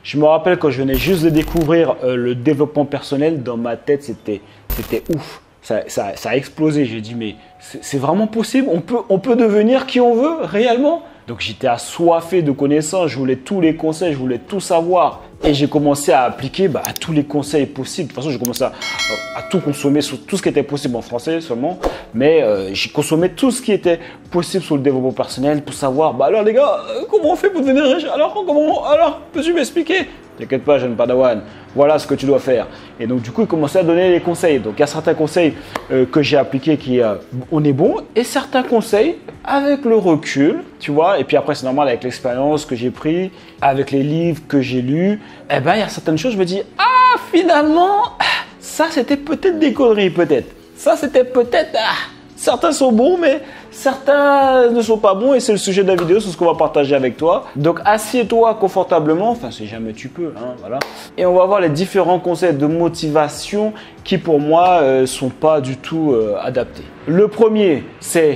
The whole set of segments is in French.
Je me rappelle quand je venais juste de découvrir le développement personnel, dans ma tête, c'était ouf. Ça a explosé. J'ai dit, mais c'est vraiment possible? On peut devenir qui on veut, réellement? Donc j'étais assoiffé de connaissances, je voulais tous les conseils, je voulais tout savoir. Et j'ai commencé à appliquer à tous les conseils possibles. De toute façon, j'ai commencé à tout consommer sur tout ce qui était possible en français seulement. Mais j'ai consommé tout ce qui était possible sur le développement personnel pour savoir, alors les gars, comment on fait pour devenir riche? Alors, peux-tu m'expliquer? T'inquiète pas, jeune padawan, voilà ce que tu dois faire. Et donc, du coup, il commençait à donner les conseils. Donc, il y a certains conseils que j'ai appliqués qui, on est bon, et certains conseils avec le recul, tu vois. Et puis après, c'est normal avec l'expérience que j'ai pris, avec les livres que j'ai lus. Eh ben, il y a certaines choses, je me dis, ah, finalement, ça, c'était peut-être des conneries, peut-être. Ça, c'était peut-être, certains sont bons, mais certains ne sont pas bons et c'est le sujet de la vidéo, c'est ce qu'on va partager avec toi. Donc assieds-toi confortablement, enfin si jamais tu peux, voilà. Et on va voir les différents conseils de motivation qui pour moi sont pas du tout adaptés. Le premier, c'est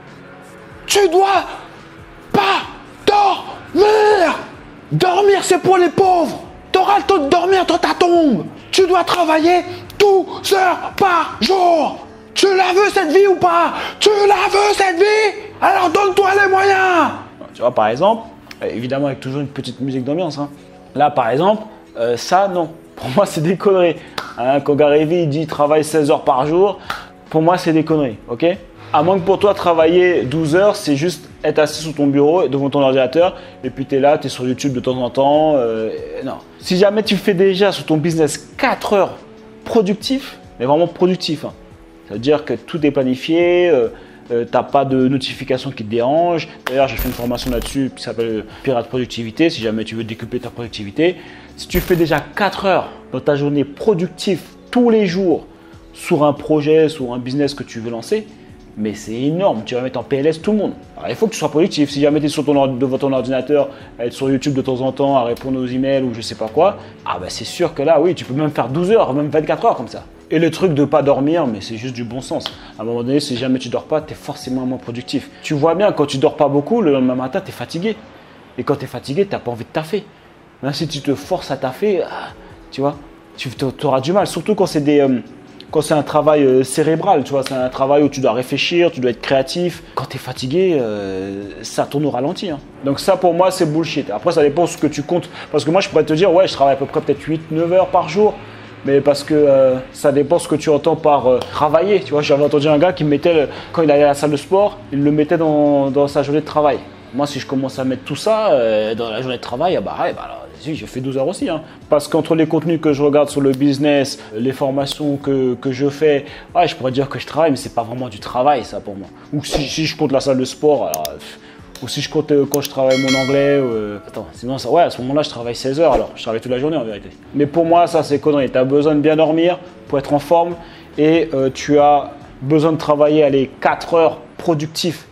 tu dois pas dormir. Dormir, c'est pour les pauvres. Tu auras le temps de dormir dans ta tombe. Tu dois travailler 12 heures par jour. Tu la veux cette vie ou pas? Tu la veux cette vie? Alors donne-toi les moyens. Tu vois, par exemple, évidemment avec toujours une petite musique d'ambiance. Là, par exemple, ça, non. Pour moi, c'est des conneries. Quand Gary Vee dit travaille 16 heures par jour, pour moi, c'est des conneries. Ok? À moins que pour toi, travailler 12 heures, c'est juste être assis sur ton bureau, devant ton ordinateur, et puis tu es là, tu es sur YouTube de temps en temps. Non. Si jamais tu fais déjà sur ton business 4 heures productif, mais vraiment productif, ça veut dire que tout est planifié, tu n'as pas de notification qui te dérange. D'ailleurs, j'ai fait une formation là-dessus qui s'appelle Pirate Productivité, si jamais tu veux décupler ta productivité. Si tu fais déjà 4 heures dans ta journée productive tous les jours sur un projet, sur un business que tu veux lancer, mais c'est énorme, tu vas mettre en PLS tout le monde. Alors, il faut que tu sois productif. Si jamais tu es devant ton ordinateur, à être sur YouTube de temps en temps, à répondre aux emails ou je sais pas quoi, c'est sûr que là, oui, tu peux même faire 12 heures, même 24 heures comme ça. Et le truc de ne pas dormir, mais c'est juste du bon sens. À un moment donné, si jamais tu dors pas, tu es forcément moins productif. Tu vois bien, quand tu dors pas beaucoup, le lendemain matin, tu es fatigué. Et quand tu es fatigué, tu n'as pas envie de taffer. Même si tu te forces à taffer, tu vois, tu auras du mal. Surtout quand c'est un travail cérébral, tu vois, c'est un travail où tu dois réfléchir, tu dois être créatif. Quand tu es fatigué, ça tourne au ralenti. Donc ça, pour moi, c'est bullshit. Après, ça dépend de ce que tu comptes. Parce que moi, je pourrais te dire, ouais, je travaille à peu près peut-être 8-9 heures par jour. Mais parce que ça dépend ce que tu entends par travailler. Tu vois, j'avais entendu un gars qui mettait, quand il allait à la salle de sport, il le mettait dans sa journée de travail. Moi, si je commence à mettre tout ça dans la journée de travail, alors, si, je fais 12 heures aussi. Parce qu'entre les contenus que je regarde sur le business, les formations que je fais, je pourrais dire que je travaille, mais c'est pas vraiment du travail, ça, pour moi. Ou si je compte la salle de sport, alors, ou si je compte quand je travaille mon anglais. Sinon, à ce moment-là, je travaille 16 heures, alors je travaille toute la journée en vérité. Mais pour moi, ça, c'est connerie. Tu as besoin de bien dormir pour être en forme et tu as besoin de travailler 4 heures productif.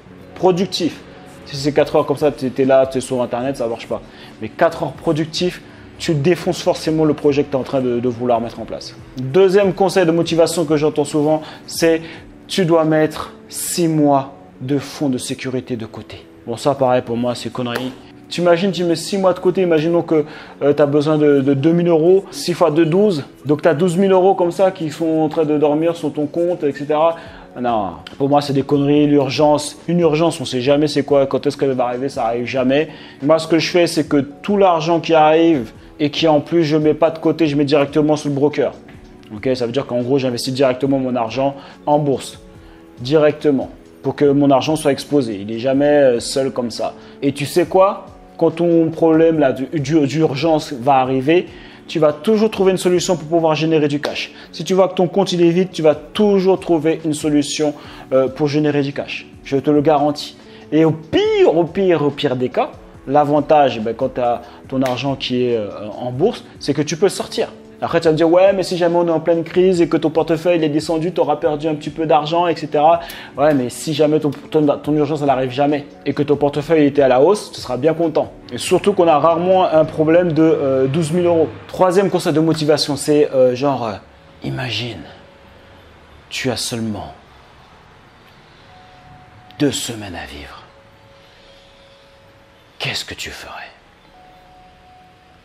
Si c'est 4 heures comme ça, tu es là, tu es sur Internet, ça ne marche pas. Mais 4 heures productif, tu défonces forcément le projet que tu es en train de vouloir mettre en place. Deuxième conseil de motivation que j'entends souvent, c'est tu dois mettre 6 mois de fonds de sécurité de côté. Bon, ça, pareil, pour moi, c'est connerie. Tu imagines, tu mets 6 mois de côté. Imaginons que tu as besoin de 2 000 euros. 6 fois 2, 12. Donc, tu as 12 000 euros comme ça qui sont en train de dormir sur ton compte, etc. Non, pour moi, c'est des conneries. L'urgence, une urgence, on ne sait jamais c'est quoi. Quand est-ce qu'elle va arriver, ça n'arrive jamais. Moi, ce que je fais, c'est que tout l'argent qui arrive et qui, en plus, je ne mets pas de côté, je mets directement sur le broker. Okay, ça veut dire qu'en gros, j'investis directement mon argent en bourse. Directement. Pour que mon argent soit exposé. Il n'est jamais seul comme ça. Et tu sais quoi? Quand ton problème d'urgence va arriver, tu vas toujours trouver une solution pour pouvoir générer du cash. Si tu vois que ton compte il est vide, tu vas toujours trouver une solution pour générer du cash. Je te le garantis. Et au pire des cas, l'avantage quand tu as ton argent qui est en bourse, c'est que tu peux sortir. Après, tu vas me dire, ouais, mais si jamais on est en pleine crise et que ton portefeuille est descendu, tu auras perdu un petit peu d'argent, etc. Ouais, mais si jamais ton urgence, elle n'arrive jamais et que ton portefeuille était à la hausse, tu seras bien content. Et surtout qu'on a rarement un problème de 12 000 euros. Troisième conseil de motivation, c'est imagine, tu as seulement 2 semaines à vivre. Qu'est-ce que tu ferais?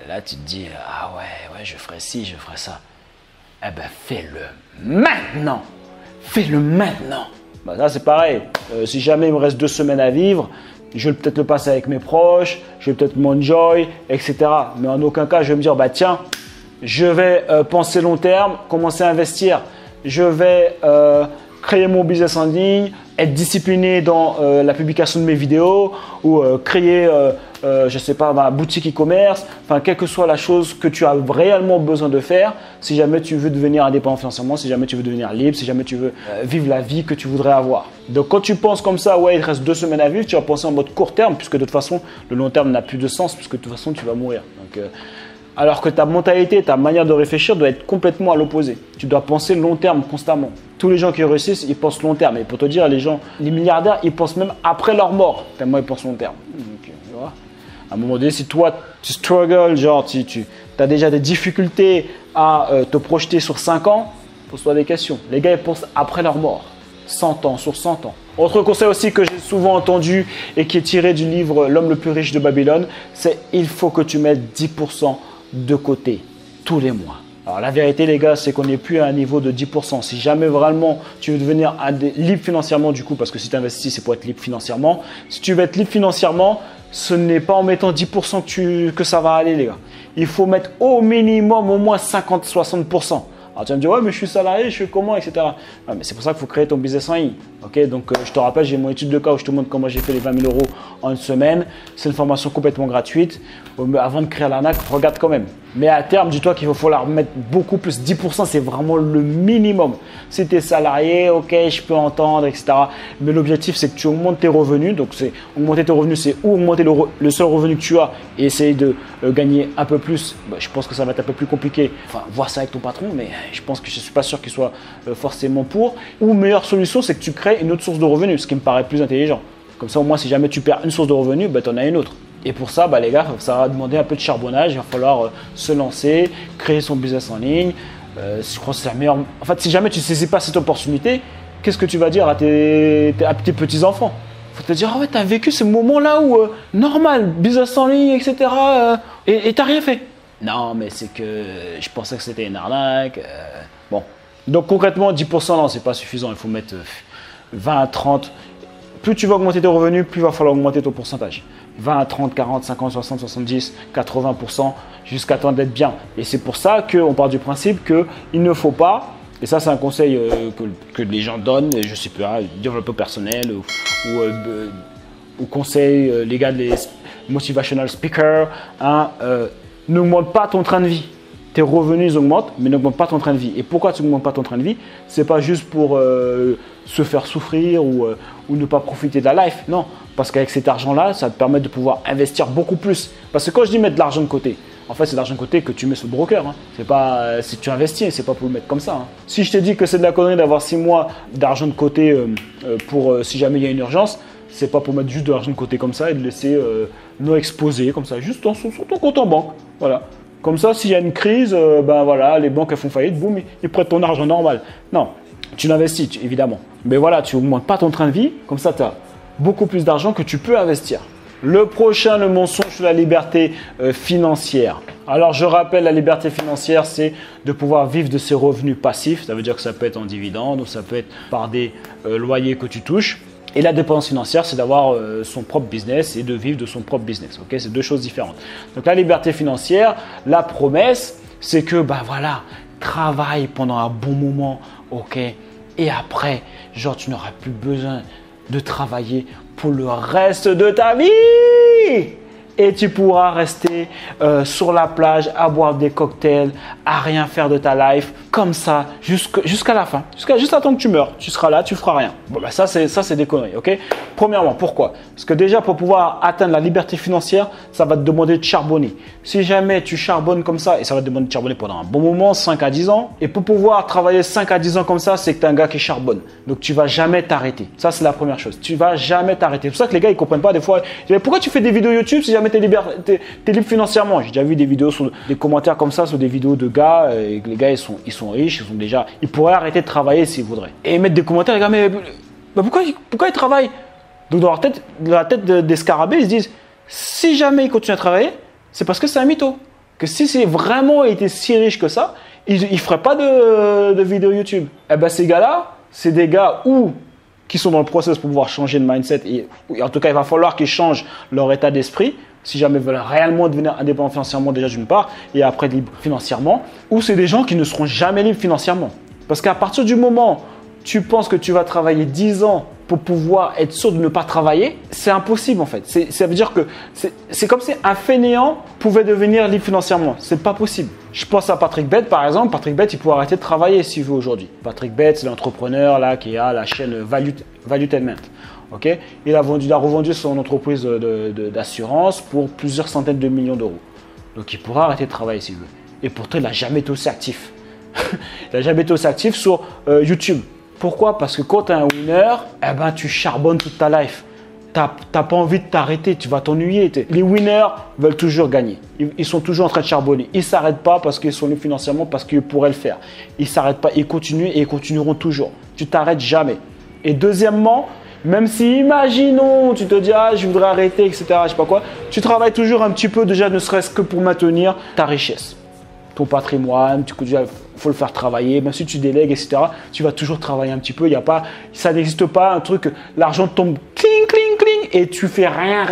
Là, tu te dis, ah ouais, je ferai ci, je ferai ça. Eh ben, fais-le maintenant. Fais-le maintenant. Bah, ça, c'est pareil. Si jamais il me reste 2 semaines à vivre, je vais peut-être le passer avec mes proches, je vais peut-être m'enjoy, etc. Mais en aucun cas, je vais me dire, bah tiens, je vais penser long terme, commencer à investir. Je vais créer mon business en ligne, être discipliné dans la publication de mes vidéos ou créer, je sais pas, ma boutique e-commerce. Enfin, quelle que soit la chose que tu as réellement besoin de faire, si jamais tu veux devenir indépendant financièrement, si jamais tu veux devenir libre, si jamais tu veux vivre la vie que tu voudrais avoir. Donc, quand tu penses comme ça, ouais, il te reste 2 semaines à vivre, tu vas penser en mode court terme, puisque de toute façon, le long terme n'a plus de sens, puisque de toute façon, tu vas mourir. Donc, alors que ta mentalité, ta manière de réfléchir doit être complètement à l'opposé. Tu dois penser long terme constamment. Tous les gens qui réussissent, ils pensent long terme. Et pour te dire, les milliardaires, ils pensent même après leur mort, tellement ils pensent long terme. Donc, tu vois, à un moment donné, si toi, tu struggles, genre tu as déjà des difficultés à te projeter sur 5 ans, pose-toi des questions. Les gars, ils pensent après leur mort. 100 ans, sur 100 ans. Autre conseil aussi que j'ai souvent entendu et qui est tiré du livre L'homme le plus riche de Babylone, c'est il faut que tu mettes 10% de côté tous les mois. Alors la vérité les gars, c'est qu'on n'est plus à un niveau de 10%. Si jamais vraiment tu veux devenir libre financièrement du coup, parce que si tu investis c'est pour être libre financièrement. Si tu veux être libre financièrement, ce n'est pas en mettant 10% que ça va aller les gars. Il faut mettre au minimum au moins 50-60%. Alors tu vas me dire, ouais, mais je suis salarié, je fais comment, etc. Ouais, mais c'est pour ça qu'il faut créer ton business en ligne. Okay, donc, je te rappelle, j'ai mon étude de cas où je te montre comment j'ai fait les 20 000 € en une semaine. C'est une formation complètement gratuite. Avant de créer l'arnaque, regarde quand même. Mais à terme, dis-toi qu'il va falloir mettre beaucoup plus. 10%, c'est vraiment le minimum. Si tu es salarié, ok, je peux entendre, etc. Mais l'objectif, c'est que tu augmentes tes revenus. Donc, augmenter tes revenus, c'est ou augmenter le seul revenu que tu as et essayer de gagner un peu plus. Bah, je pense que ça va être un peu plus compliqué. Enfin, voir ça avec ton patron, mais je pense que je ne suis pas sûr qu'il soit forcément pour. Ou meilleure solution, c'est que tu crées une autre source de revenus, ce qui me paraît plus intelligent. Comme ça, au moins, si jamais tu perds une source de revenus, bah, tu en as une autre. Et pour ça, bah, les gars, ça va demander un peu de charbonnage. Il va falloir se lancer, créer son business en ligne. Je crois que c'est la meilleure. En fait, si jamais tu ne saisis pas cette opportunité, qu'est-ce que tu vas dire à tes petits-enfants? Il faut te dire, ah ouais, tu as vécu ce moment-là où, normal, business en ligne, etc. Et tu n'as rien fait. Non, mais c'est que je pensais que c'était une arnaque. Bon. Donc concrètement, 10%, non, c'est pas suffisant. Il faut mettre 20, 30. Plus tu vas augmenter tes revenus, plus il va falloir augmenter ton pourcentage. 20, 30, 40, 50, 60, 70, 80% jusqu'à temps d'être bien. Et c'est pour ça qu'on part du principe qu'il ne faut pas, et ça c'est un conseil que les gens donnent, et je sais pas, développeur personnel ou conseil, les gars, les motivational speakers, n'augmente pas ton train de vie. Tes revenus augmentent, mais n'augmente pas ton train de vie. Et pourquoi tu n'augmentes pas ton train de vie? C'est pas juste pour se faire souffrir ou ne pas profiter de la life. Non, parce qu'avec cet argent-là, ça te permet de pouvoir investir beaucoup plus. Parce que quand je dis mettre de l'argent de côté, en fait, c'est de l'argent de côté que tu mets sur le broker. Hein. C'est pas si tu investis, c'est pas pour le mettre comme ça. Hein. Si je te dis que c'est de la connerie d'avoir 6 mois d'argent de côté pour si jamais il y a une urgence, c'est pas pour mettre juste de l'argent de côté comme ça et de laisser non exposé comme ça, juste sur ton compte en banque. Voilà. Comme ça, s'il y a une crise, ben voilà, les banques elles font faillite, boum, ils prêtent ton argent normal. Non, tu l'investis, évidemment. Mais voilà, tu n'augmentes pas ton train de vie, comme ça, tu as beaucoup plus d'argent que tu peux investir. Le prochain, le mensonge sur la liberté financière. Alors, je rappelle, la liberté financière, c'est de pouvoir vivre de ses revenus passifs. Ça veut dire que ça peut être en dividende ou ça peut être par des loyers que tu touches. Et la dépendance financière, c'est d'avoir son propre business et de vivre de son propre business. Okay, c'est deux choses différentes. Donc la liberté financière, la promesse, c'est que bah voilà, travaille pendant un bon moment, ok. Et après, genre tu n'auras plus besoin de travailler pour le reste de ta vie. Et tu pourras rester sur la plage à boire des cocktails, à rien faire de ta life, comme ça, jusqu'à la fin. Juste à temps que tu meurs. Tu seras là, tu feras rien. Bon, bah ça, c'est des conneries, ok? Premièrement, pourquoi? Parce que déjà, pour pouvoir atteindre la liberté financière, ça va te demander de charbonner. Si jamais tu charbonnes comme ça, et ça va te demander de charbonner pendant un bon moment, 5 à 10 ans, et pour pouvoir travailler 5 à 10 ans comme ça, c'est que tu es un gars qui charbonne. Donc, tu vas jamais t'arrêter. Ça, c'est la première chose. Tu vas jamais t'arrêter. C'est pour ça que les gars, ils comprennent pas des fois. Ils disent, pourquoi tu fais des vidéos YouTube si jamais tu es libre financièrement? J'ai déjà vu des vidéos, des commentaires comme ça sur des vidéos de gars, et les gars, ils sont riches, ils pourraient arrêter de travailler s'ils voudraient. Et mettre des commentaires, les gars, mais pourquoi ils travaillent? Donc, dans la tête des scarabées, ils se disent, si jamais ils continuent à travailler, c'est parce que c'est un mytho. que si c'est vraiment été si riche que ça, ils ne feraient pas de vidéos YouTube. Eh ben, ces gars-là, c'est des gars qui sont dans le process pour pouvoir changer de mindset. Et en tout cas, il va falloir qu'ils changent leur état d'esprit si jamais ils veulent réellement devenir indépendants financièrement déjà d'une part et après libres financièrement. Ou c'est des gens qui ne seront jamais libres financièrement. Parce qu'à partir du moment où tu penses que tu vas travailler 10 ans pour pouvoir être sûr de ne pas travailler, c'est impossible en fait. Ça veut dire que c'est comme si un fainéant pouvait devenir libre financièrement. C'est pas possible. Je pense à Patrick Bett par exemple. Patrick Bett, il pourrait arrêter de travailler s'il veut aujourd'hui. Patrick Bett, c'est l'entrepreneur là qui a la chaîne Valuetainment. Okay, il a revendu son entreprise d'assurance pour plusieurs centaines de millions d'euros. Donc il pourra arrêter de travailler s'il veut. Et pourtant, il n'a jamais été aussi actif. Il n'a jamais été aussi actif sur YouTube. Pourquoi? Parce que quand tu es un winner, eh ben, tu charbonnes toute ta life. Tu n'as pas envie de t'arrêter, tu vas t'ennuyer. Les winners veulent toujours gagner. Ils sont toujours en train de charbonner. Ils ne s'arrêtent pas parce qu'ils sont libres financièrement, parce qu'ils pourraient le faire. Ils ne s'arrêtent pas, ils continuent et ils continueront toujours. Tu t'arrêtes jamais. Et deuxièmement, même si, imaginons, tu te dis, ah, je voudrais arrêter, etc., je sais pas quoi, tu travailles toujours un petit peu déjà, ne serait-ce que pour maintenir ta richesse, ton patrimoine, il faut le faire travailler, même si tu délègues, etc., tu vas toujours travailler un petit peu, ça n'existe pas un truc, l'argent tombe cling, cling, cling, et tu fais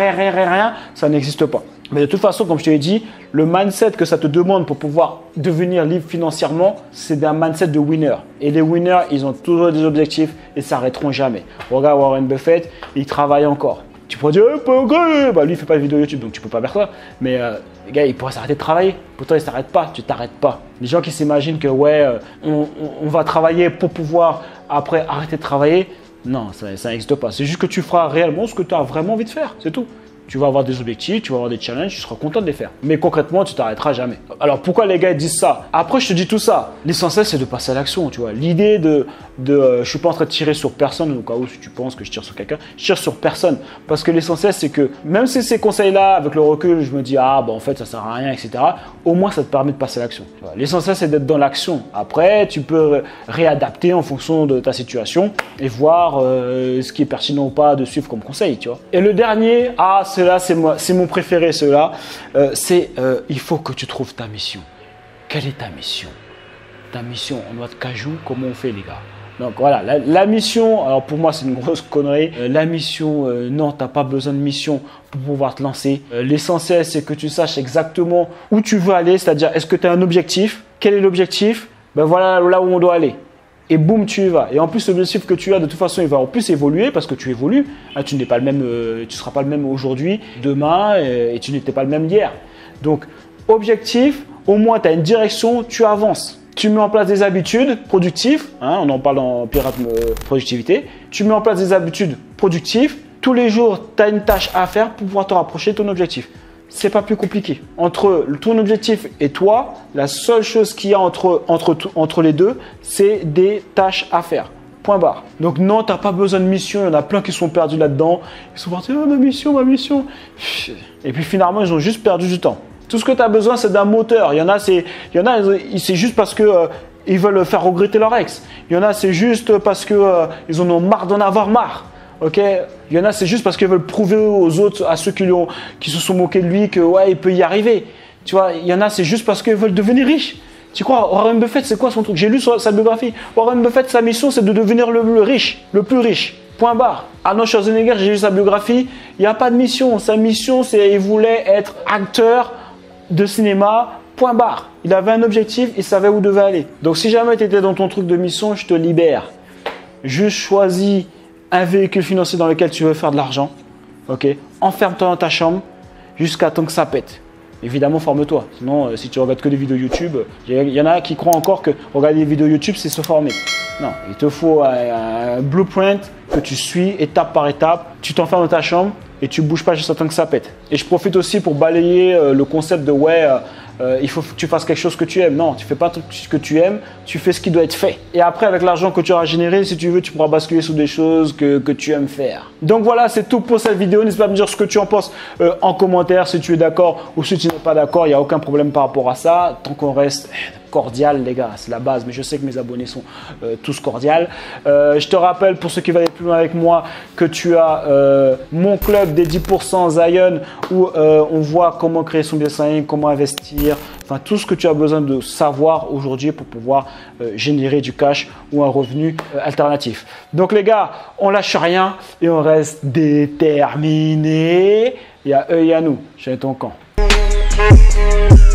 rien, ça n'existe pas. Mais de toute façon, comme je te l'ai dit, le mindset que ça te demande pour pouvoir devenir libre financièrement, c'est un mindset de winner. Et les winners, ils ont toujours des objectifs et s'arrêteront jamais. Regarde Warren Buffett, il travaille encore. Tu pourrais dire, bah, lui, il ne fait pas de vidéo YouTube, donc tu ne peux pas faire ça. Mais les gars, il pourrait s'arrêter de travailler. Pourtant, il ne s'arrête pas, tu ne t'arrêtes pas. Les gens qui s'imaginent que on va travailler pour pouvoir après arrêter de travailler, non, ça n'existe pas. C'est juste que tu feras réellement ce que tu as vraiment envie de faire, c'est tout. Tu vas avoir des objectifs, tu vas avoir des challenges, tu seras content de les faire. Mais concrètement, tu t'arrêteras jamais. Alors pourquoi les gars disent ça? Après, je te dis tout ça. L'essentiel, c'est de passer à l'action, tu vois. L'idée je suis pas en train de tirer sur personne, au cas où si tu penses que je tire sur quelqu'un, je tire sur personne. Parce que l'essentiel, c'est que même si ces conseils-là, avec le recul, je me dis, ah, bah en fait, ça sert à rien, etc. Au moins, ça te permet de passer à l'action. L'essentiel, c'est d'être dans l'action. Après, tu peux réadapter en fonction de ta situation et voir ce qui est pertinent ou pas de suivre comme conseil, tu vois. Et le dernier, c'est mon préféré, ceux-là. Il faut que tu trouves ta mission. Quelle est ta mission? Ta mission en noix de cajou, comment on fait, les gars? Donc voilà, la mission, alors pour moi c'est une grosse connerie. La mission, non, tu n'as pas besoin de mission pour pouvoir te lancer. L'essentiel, c'est que tu saches exactement où tu veux aller, c'est-à-dire est-ce que tu as un objectif? Quel est l'objectif? Ben voilà là où on doit aller. Et boum, tu y vas. Et en plus, l'objectif que tu as, de toute façon, il va en plus évoluer parce que tu évolues. Tu n'es pas le même, tu seras pas le même aujourd'hui, demain, et tu n'étais pas le même hier. Donc, objectif, au moins tu as une direction, tu avances. Tu mets en place des habitudes productives, on en parle en Pirate Productivité. Tu mets en place des habitudes productives. Tous les jours, tu as une tâche à faire pour pouvoir te rapprocher de ton objectif. C'est pas plus compliqué. Entre ton objectif et toi, la seule chose qu'il y a entre les deux, c'est des tâches à faire. Point barre. Donc non, tu n'as pas besoin de mission. Il y en a plein qui sont perdus là-dedans. Ils sont partis, ma mission. Et puis finalement, ils ont juste perdu du temps. Tout ce que tu as besoin, c'est d'un moteur. Il y en a, c'est juste parce que ils veulent faire regretter leur ex. Il y en a, c'est juste parce que ils en ont marre d'en avoir marre. Ok, il y en a, c'est juste parce qu'ils veulent prouver aux autres, à ceux qui se sont moqués de lui, que ouais, il peut y arriver. Tu vois, il y en a, c'est juste parce qu'ils veulent devenir riches. Tu crois, Warren Buffett, c'est quoi son truc? J'ai lu sa biographie. Warren Buffett, sa mission, c'est de devenir le plus riche. Point barre. Arnold Schwarzenegger, j'ai lu sa biographie. Il n'y a pas de mission. Sa mission, c'est il voulait être acteur de cinéma. Point barre. Il avait un objectif, il savait où il devait aller. Donc, si jamais tu étais dans ton truc de mission, je te libère. Juste choisis un véhicule financier dans lequel tu veux faire de l'argent, ok? Enferme-toi dans ta chambre jusqu'à temps que ça pète. Évidemment, forme-toi. Sinon, si tu regardes que des vidéos YouTube, il y en a qui croient encore que regarder des vidéos YouTube, c'est se former. Non, il te faut un blueprint que tu suis étape par étape. Tu t'enfermes dans ta chambre et tu ne bouges pas jusqu'à temps que ça pète. Et je profite aussi pour balayer le concept de il faut que tu fasses quelque chose que tu aimes. Non, tu ne fais pas ce que tu aimes, tu fais ce qui doit être fait. Et après, avec l'argent que tu auras généré, si tu veux, tu pourras basculer sur des choses que tu aimes faire. Donc voilà, c'est tout pour cette vidéo. N'hésite pas à me dire ce que tu en penses en commentaire, si tu es d'accord ou si tu n'es pas d'accord. Il n'y a aucun problème par rapport à ça. Tant qu'on reste cordial, les gars. C'est la base, mais je sais que mes abonnés sont tous cordiales. Je te rappelle, pour ceux qui veulent aller plus loin avec moi, que tu as mon club des 10% Zion où on voit comment créer son business en ligne, comment investir, enfin tout ce que tu as besoin de savoir aujourd'hui pour pouvoir générer du cash ou un revenu alternatif. Donc les gars, on lâche rien et on reste déterminé. Il y a eux et à nous. J'ai ton camp.